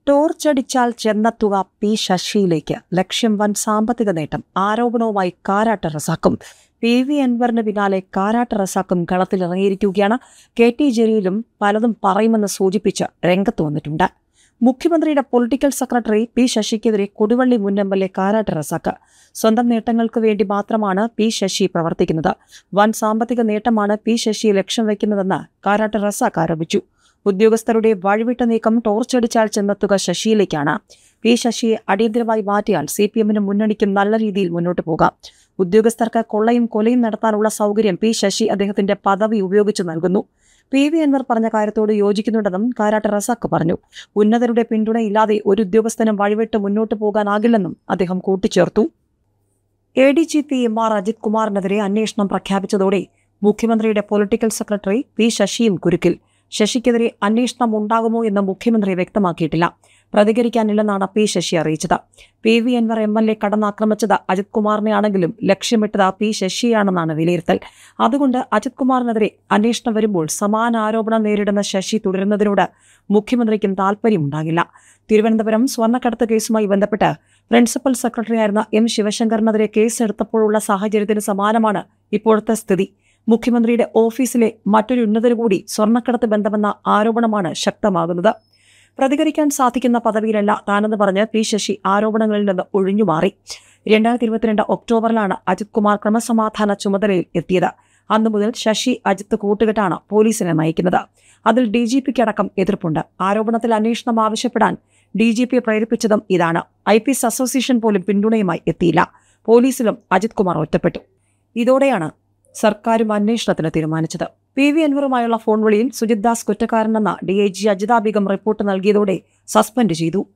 ടോർച്ചടിച്ചാൽ ചെന്നെത്തുക P ശശിയിലേക്ക്. ലക്ഷ്യം വൻ സാമ്പത്തിക നേട്ടം. ആരോപണവുമായി കാരാട്ട റസാഖും. PV അൻവറിന് പിന്നാലെ കാരാട്ട റസാഖും കളത്തിലിറങ്ങിയിരിക്കുകയാണ്. KT ജലീലും പലതും പറയുമെന്ന് സൂചിപ്പിച്ച് രംഗത്ത് വന്നിട്ടുണ്ട്. മുഖ്യമന്ത്രിയുടെ പൊളിറ്റിക്കൽ സെക്രട്ടറി P ശശിക്കെതിരെ കൊടുവള്ളി മുൻ MLA കാരാട്ട റസാഖ്. സ്വന്തം നേട്ടങ്ങൾക്ക് വേണ്ടി മാത്രമാണ് P ശശി പ്രവർത്തിക്കുന്നത്. വൻ സാമ്പത്തിക നേട്ടമാണ് P ശശി ലക്ഷ്യം വയ്ക്കുന്നതെന്ന് കാരാട്ട റസാഖ് ആരോപിച്ചു. ഉദ്യോഗസ്ഥരുടെ വഴിവിട്ട നീക്കം ടോർച്ചടിച്ചാൽ ചെന്നെത്തുക ശശിയിലേക്കാണ്. P ശശിയെ അടിയന്തരമായി മാറ്റിയാൽ CPM-നും മുന്നണിക്കും നല്ല രീതിയിൽ മുന്നോട്ട് പോകാം. ഉദ്യോഗസ്ഥർക്ക് കൊള്ളയും കൊലയും നടത്താനുള്ള സൗകര്യം P ശശി അദ്ദേഹത്തിന്റെ പദവി ഉപയോഗിച്ച് നൽകുന്നു. PV അൻവർ പറഞ്ഞ കാര്യത്തോട് യോജിക്കുന്നുണ്ടെന്നും കാരാട്ട റസാഖ് പറഞ്ഞു. ഉന്നതരുടെ പിന്തുണയില്ലാതെ ഒരു ഉദ്യോഗസ്ഥനും വഴിവിട്ട് മുന്നോട്ട് പോകാനാകില്ലെന്നും അദ്ദേഹം കൂട്ടിച്ചേർത്തു. ADGP MR അജിത് കുമാറിനെതിരെ അന്വേഷണം പ്രഖ്യാപിച്ചതോടെ മുഖ്യമന്ത്രിയുടെ പൊളിറ്റിക്കൽ സെക്രട്ടറി P ശശിയും കുരുക്കിൽ. ശശിക്കെതിരെ അന്വേഷണം ഉണ്ടാകുമോ എന്ന് മുഖ്യമന്ത്രി വ്യക്തമാക്കിയിട്ടില്ല. പ്രതികരിക്കാനില്ലെന്നാണ് P ശശി അറിയിച്ചത്. PV Anwar MLA കടന്നാക്രമിച്ചത് Ajith കുമാറിനെയാണെങ്കിലും ലക്ഷ്യമിട്ടത് P ശശിയാണെന്നാണ് വിലയിരുത്തൽ. അതുകൊണ്ട് അജിത് കുമാറിനെതിരെ അന്വേഷണം വരുമ്പോൾ സമാന ആരോപണം നേരിടുന്ന ശശി തുടരുന്നതിനോട് മുഖ്യമന്ത്രിക്കും താൽപ്പര്യമുണ്ടാകില്ല. തിരുവനന്തപുരം സ്വർണ്ണക്കടത്ത് കേസുമായി ബന്ധപ്പെട്ട് പ്രിൻസിപ്പൽ സെക്രട്ടറിയായിരുന്ന M ശിവശങ്കറിനെതിരെ കേസെടുത്തപ്പോഴുള്ള സാഹചര്യത്തിന് സമാനമാണ് ഇപ്പോഴത്തെ സ്ഥിതി. മുഖ്യമന്ത്രിയുടെ ഓഫീസിലെ മറ്റൊരു ഉന്നതരു കൂടി സ്വർണ്ണക്കടത്ത് ബന്ധമെന്ന ആരോപണമാണ് ശക്തമാകുന്നത്. പ്രതികരിക്കാൻ സാധിക്കുന്ന പദവിയിലല്ല താനെന്ന് പറഞ്ഞ് P ശശി ആരോപണങ്ങളിൽ നിന്ന് ഒഴിഞ്ഞുമാറി. 2022 ഒക്ടോബറിലാണ് അജിത് കുമാർ ക്രമസമാധാന ചുമതലയിൽ എത്തിയത്. അന്നു മുതൽ ശശി അജിത്ത് കൂട്ടുകെട്ടാണ് പോലീസിനെ നയിക്കുന്നത്. അതിൽ DGPക്ക് അടക്കം എതിർപ്പുണ്ട്. ആരോപണത്തിൽ അന്വേഷണം ആവശ്യപ്പെടാൻ DGP പ്രേരിപ്പിച്ചതും ഇതാണ്. IPS അസോസിയേഷൻ പോലും പിന്തുണയുമായി എത്തിയില്ല. പോലീസിലും അജിത് കുമാർ ഒറ്റപ്പെട്ടു. ഇതോടെയാണ് സർക്കാരും അന്വേഷണത്തിന് തീരുമാനിച്ചത്. PV അൻവറുമായുള്ള ഫോൺ വിളിയിൽ സുജിത് ദാസ് കുറ്റക്കാരനെന്ന DIG അജിത ബീഗം റിപ്പോർട്ട് നൽകിയതോടെ സസ്പെൻഡ് ചെയ്തു.